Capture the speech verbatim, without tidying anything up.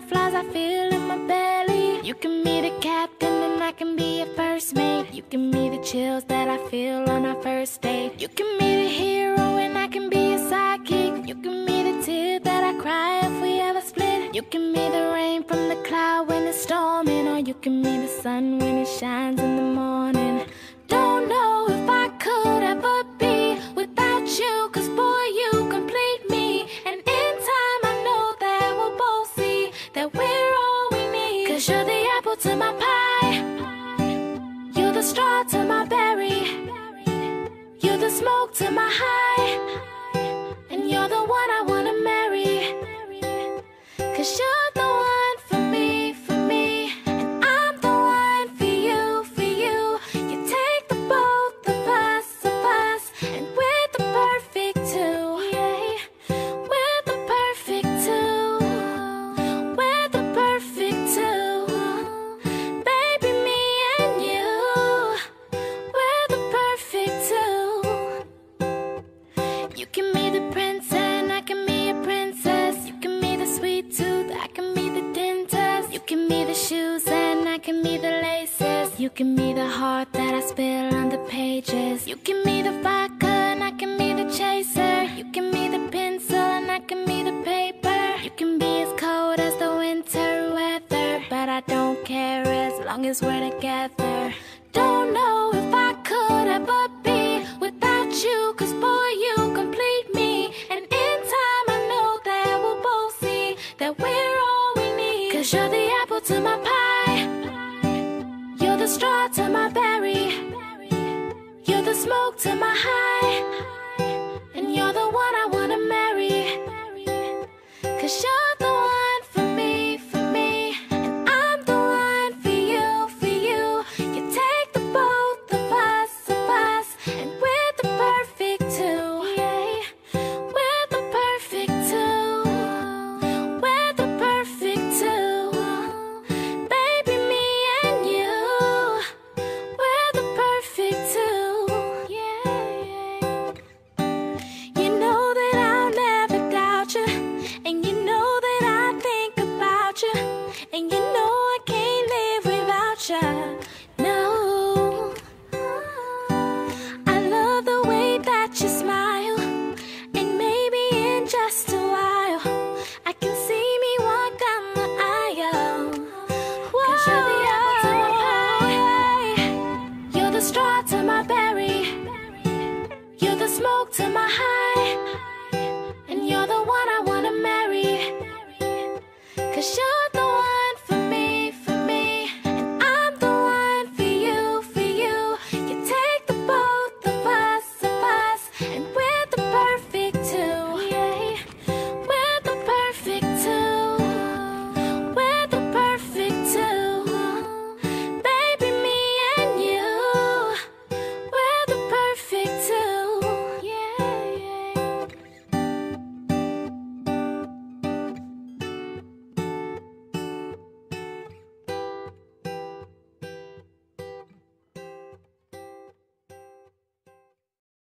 butterflies I feel in my belly. You can be the captain and I can be your first mate. You can be the chills that I feel on our first date. You can be the hero and I can be your sidekick. You can be the tear that I cry if we ever split. You can be the rain from the cloud when it's storming, or you can be the sun when it shines in the morning. Don't know if I could ever be without you, cause boy you complete me. And in time I know that we'll both see that we're all we need. Cause you're the apple to my pie, you're the straw to my berry, you're the smoke to my high, and you're the one I wanna marry. Cause you're the one for me, for me, and I'm the one for you, for you. You take the both of us, of us, and we're the perfect two, yeah. We're the perfect two, we're the perfect two. Baby, me and you, we're the perfect two. You can be the prince and I can be a princess. You can be the sweet tooth, I can be the dentist. You can be the shoes and I can be the laces. You can be the heart that I spill on the pages. You can be the vodka and I can be the chaser. You can be the pencil and I can be the paper. You can be as cold as the winter weather, but I don't care as long as we're together. Don't know if I could ever be without you, cause boy you complete me. And in time I know that we'll both see that we're all we need. Cause you're the apple to my pie, you're the straw to my berry, you're the smoke to my high, and you're the one I wanna marry. Cause you're